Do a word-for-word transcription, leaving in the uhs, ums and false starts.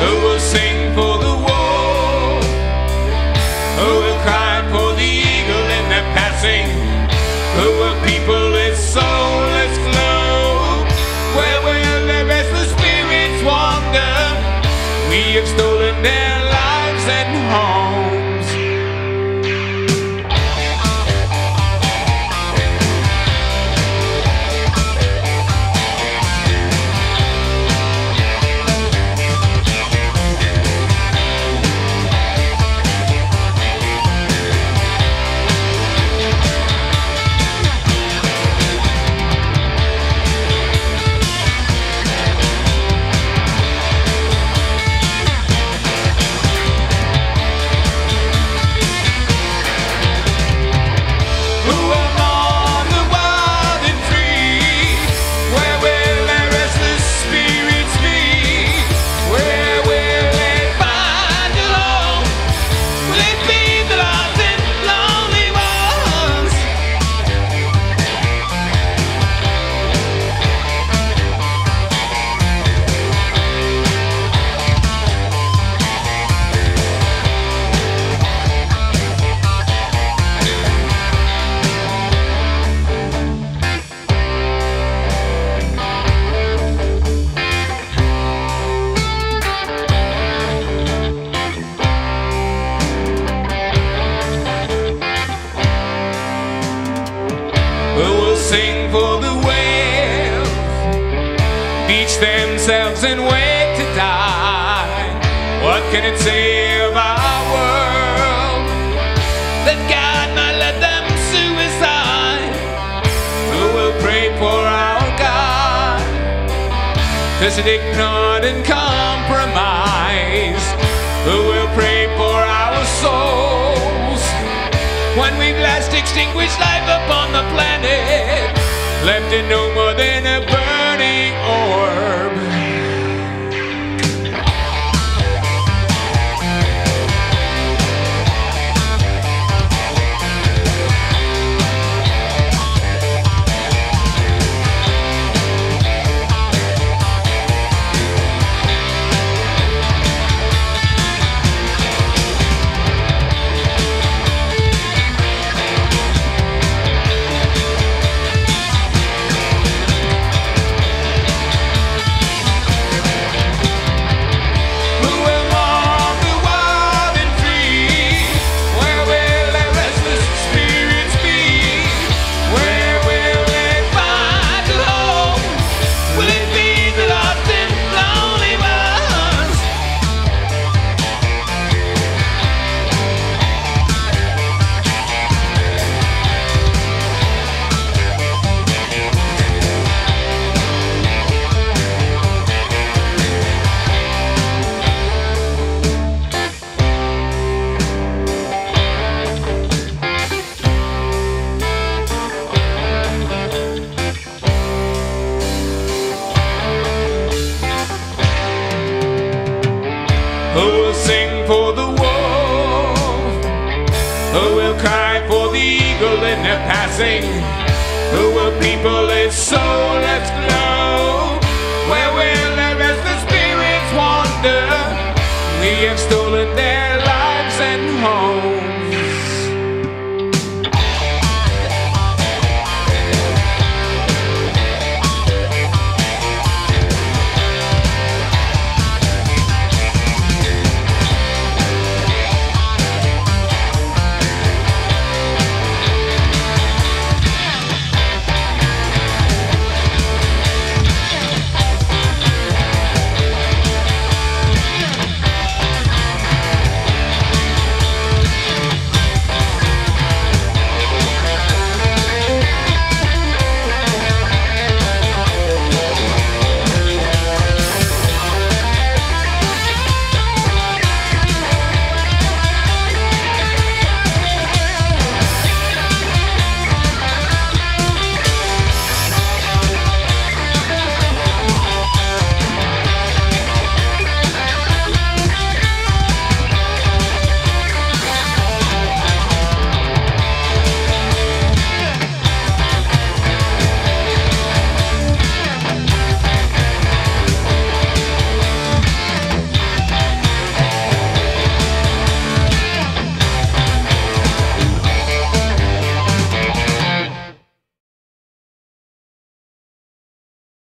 Who will sing for the wolf? Who will cry for the eagle in their passing? Who will people its soulless glow? Where will the restless spirits wander? We have stolen their lives and homes. Sing for the whales, beach themselves and wait to die. What can it say of our world that God might let them suicide? Who will pray for our God to sit ignored and compromise? Who will pray for our souls when we've last extinguished life upon the planet, left it no more than a burning orb? Who will sing for the wolf? Who will cry for the eagle in their passing? Who will people its soulless glow? Where will the restless spirits wander? We have stolen their